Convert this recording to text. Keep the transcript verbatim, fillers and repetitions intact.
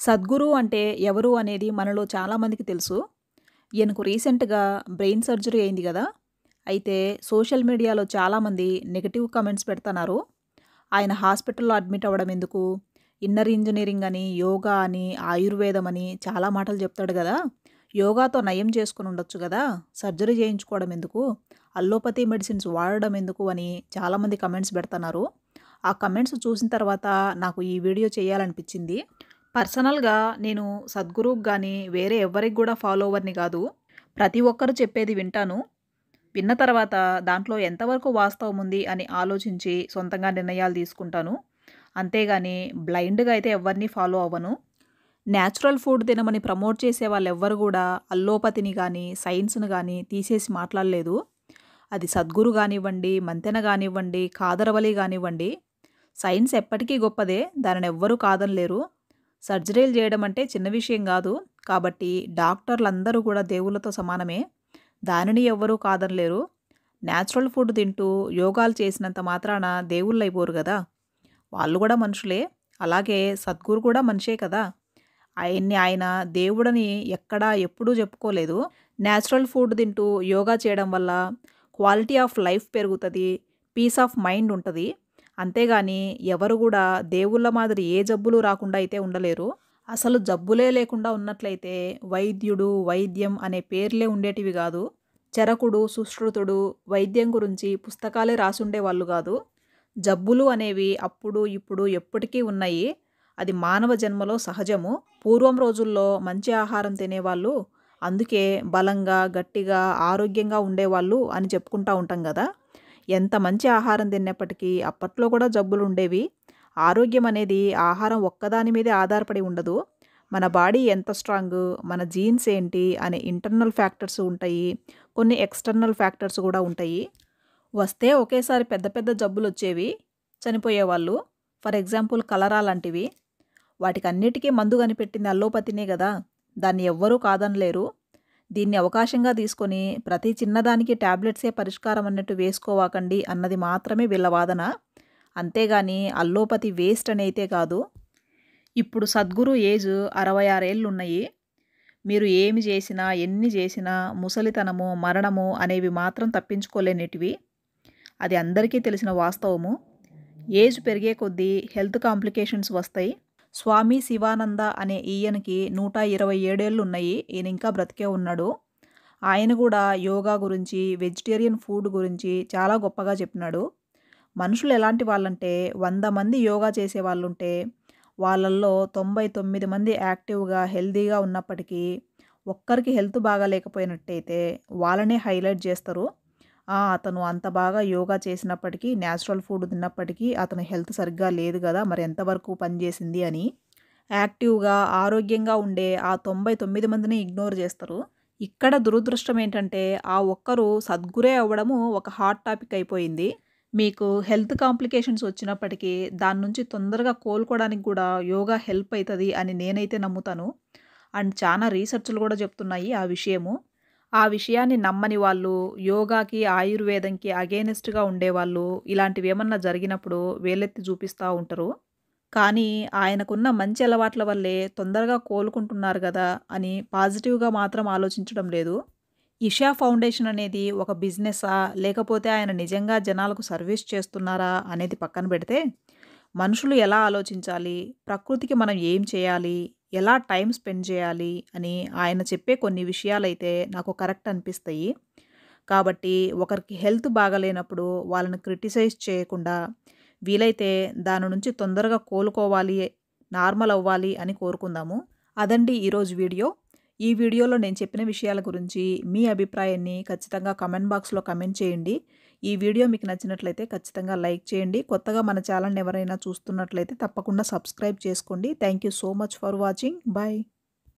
సద్గురు అంటే ఎవరు అనేది మనలో చాలామందికి తెలుసు. ఈయనకు రీసెంట్‌గా బ్రెయిన్ సర్జరీ అయింది గదా! అయితే సోషల్ మీడియాలో చాలామంది నెగెటివ్ కామెంట్స్ పెడతన్నారు. ఆయన హాస్పిటల్‌లో అడ్మిట్ అవ్వడం ఎందుకు? ఇన్నర్ ఇంజినీరింగ్ అని, యోగా అని, ఆయుర్వేదం అని చాలా మాటలు చెప్తాడు గదా! యోగాతో నయం చేసుకొని ఉండొచ్చు గదా! సర్జరీ చేయించుకోవడం ఎందుకు? అల్లోపతి మెడిసిన్స్ వాడడం ఎందుకు? అని చాలామంది కామెంట్స్ పెడతన్నారు. ఆ కామెంట్స్ చూసిన తర్వాత నాకు ఈ వీడియో చేయాలనిపించింది. పర్సనల్‌గా నేను సద్గురువుకి గానీ, వేరే ఎవ్వరికి గూడా ఫాలోవర్‌ని గాదు. ప్రతి ఒక్కరు చెప్పేది వింటాను. విన్న తర్వాత దాంట్లో ఎంతవరకు వాస్తవం ఉంది అని ఆలోచించి సొంతంగా నిర్ణయాలు తీసుకుంటాను. అంతేగాని బ్లైండ్‌గా అయితే ఎవ్వరిని ఫాలో అవ్వను. నేచురల్ ఫుడ్ తినమని ప్రమోట్ చేసే వాళ్ళెవ్వరు గూడా అల్లోపతిని గానీ, సైన్స్‌ని గానీ తీసేసి మాట్లాడలేదు. అది సద్గురు గానివ్వండి, మంతెన గానివ్వండి, కాదరవలి గానివ్వండి. సైన్స్ ఎప్పటికీ గొప్పదే. దానినెవ్వరూ కాదనలేరు. సర్జరీలు చేయడం అంటే చిన్న విషయం గాదు. కాబట్టి డాక్టర్లందరూ గూడా దేవుళ్ళతో సమానమే. దానిని ఎవ్వరూ కాదనలేరు. నేచురల్ ఫుడ్ తింటూ యోగాలు చేసినంత మాత్రాన దేవుళ్ళైపోరు గదా! వాళ్ళు గూడా మనుషులే. అలాగే సద్గురు కూడా మనిషే కదా! ఆయన్ని ఆయన దేవుడని ఎక్కడా ఎప్పుడూ చెప్పుకోలేదు. నేచురల్ ఫుడ్ తింటూ యోగా చేయడం వల్ల క్వాలిటీ ఆఫ్ లైఫ్ పెరుగుతది. పీస్ ఆఫ్ మైండ్ ఉంటది. అంతేగాని ఎవరు గూడా దేవుళ్ళ మాదిరి ఏ జబ్బులు రాకుండా అయితే ఉండలేరు. అసలు జబ్బులే లేకుండా ఉన్నట్లయితే వైద్యుడు, వైద్యం అనే పేర్లే ఉండేటివి గాదు. చరకుడు, సుశ్రుతుడు వైద్యం గురించి పుస్తకాలే రాసుండేవాళ్ళు గాదు. జబ్బులు అనేవి అప్పుడు, ఇప్పుడు ఎప్పటికీ ఉన్నాయి. అది మానవ జన్మలో సహజము. పూర్వం రోజుల్లో మంచి ఆహారం తినేవాళ్ళు. అందుకే బలంగా, గట్టిగా, ఆరోగ్యంగా ఉండేవాళ్ళు అని చెప్పుకుంటా ఉంటాం గదా! ఎంత మంచి ఆహారం తిన్నప్పటికీ అప్పట్లో కూడా జబ్బులుండేవి. ఆరోగ్యం అనేది ఆహారం ఒక్కదాని మీదే ఆధారపడి ఉండదు. మన బాడీ ఎంత స్ట్రాంగు, మన జీన్స్ ఏంటి అనే ఇంటర్నల్ ఫ్యాక్టర్స్ ఉంటాయి. కొన్ని ఎక్స్‌టర్నల్ ఫ్యాక్టర్స్ గూడా ఉంటాయి. వస్తే ఒకేసారి పెద్ద పెద్ద జబ్బులొచ్చేవి. చనిపోయేవాళ్ళు. ఫర్ ఎగ్జాంపుల్ కలరా లాంటివి. వాటికన్నిటికీ మందు కనిపెట్టింది అల్లోపతినే గదా! దాన్ని ఎవ్వరూ కాదనలేరు. దీన్ని అవకాశంగా తీసుకొని ప్రతి చిన్నదానికి టాబ్లెట్సే పరిష్కారం అన్నట్టు వేసుకోవాకండి అన్నది మాత్రమే వీళ్ళ వాదన. అంతేగాని అల్లోపతి వేస్ట్ అని అయితే కాదు. ఇప్పుడు సద్గురు ఏజ్ అరవై ఆరు ఏళ్లున్నాయి. మీరు ఏమి చేసినా, ఎన్ని చేసినా ముసలితనము, మరణము అనేవి మాత్రం తప్పించుకోలేనిటివి. అది అందరికీ తెలిసిన వాస్తవము. ఏజ్ పెరిగే కొద్దీ హెల్త్ కాంప్లికేషన్స్ వస్తాయి. స్వామి శివానంద అనే ఈయనకి నూట ఇరవై ఏడు ఏళ్లున్నాయి. ఈయన ఇంకా బ్రతికే ఉన్నాడు. ఆయన కూడా యోగా గురించి, వెజిటేరియన్ ఫుడ్ గురించి చాలా గొప్పగా చెప్పినాడు. మనుషులు ఎలాంటి వాళ్ళంటే వంద మంది యోగా చేసేవాళ్ళుంటే వాళ్ళల్లో తొంభై తొమ్మిది మంది యాక్టివ్‌గా, హెల్తీగా ఉన్నప్పటికీ ఒక్కరికి హెల్త్ బాగాలేకపోయినట్టయితే వాళ్ళనే హైలైట్ చేస్తారు. ఆ! అతను అంత బాగా యోగా చేసినప్పటికీ, నేచురల్ ఫుడ్ తిన్నప్పటికీ అతని హెల్త్ సరిగ్గా లేదు గదా! మరి ఎంతవరకు పనిచేసింది అని. యాక్టివ్‌గా, ఆరోగ్యంగా ఉండే ఆ తొంభై తొమ్మిది మందిని ఇగ్నోర్ చేస్తారు. ఇక్కడ దురదృష్టం ఏంటంటే ఆ ఒక్కరు సద్గురే అవ్వడము ఒక హాట్ టాపిక్ అయిపోయింది. మీకు హెల్త్ కాంప్లికేషన్స్ వచ్చినప్పటికీ దాని నుంచి తొందరగా కోలుకోవడానికి కూడా యోగా హెల్ప్ అయితది అని నేనైతే నమ్ముతాను. అండ్ చానా రీసెర్చ్‌లు కూడా చెప్తున్నాయి ఆ విషయము. ఆ విషయాన్ని నమ్మని వాళ్ళు, యోగాకి, ఆయుర్వేదంకి అగైనెస్ట్‌గా ఉండేవాళ్ళు ఇలాంటివేమన్నా జరిగినప్పుడు వేలెత్తి చూపిస్తా ఉంటారు. కానీ ఆయనకున్న మంచి అలవాట్ల వల్లే తొందరగా కోలుకుంటున్నారు గదా! అని పాజిటివ్‌గా మాత్రం ఆలోచించడం లేదు. ఇషా ఫౌండేషన్ అనేది ఒక బిజినెసా? లేకపోతే ఆయన నిజంగా జనాలకు సర్వీస్ చేస్తున్నారా? అనేది పక్కన పెడితే, మనుషులు ఎలా ఆలోచించాలి? ప్రకృతికి మనం ఏం చేయాలి? ఎలా టైం స్పెండ్ చేయాలి? అని ఆయన చెప్పే కొన్ని విషయాలైతే నాకు కరెక్ట్ అనిపిస్తాయి. కాబట్టి ఒకరికి హెల్త్ బాగాలేనప్పుడు వాళ్ళని క్రిటిసైజ్ చేయకుండా, వీలైతే దాని నుంచి తొందరగా కోలుకోవాలి, నార్మల్ అవ్వాలి అని కోరుకుందాము. అదండి ఈరోజు వీడియో. ఈ వీడియోలో నేను చెప్పిన విషయాల గురించి మీ అభిప్రాయాన్ని ఖచ్చితంగా కామెంట్ బాక్స్‌లో కామెంట్ చేయండి. ఈ వీడియో మీకు నచ్చినట్లయితే ఖచ్చితంగా లైక్ చేయండి. కొత్తగా మన ఛానల్‌ని ఎవరైనా చూస్తున్నట్లయితే తప్పకుండా సబ్స్క్రైబ్ చేసుకోండి. Thank you so much for watching. By.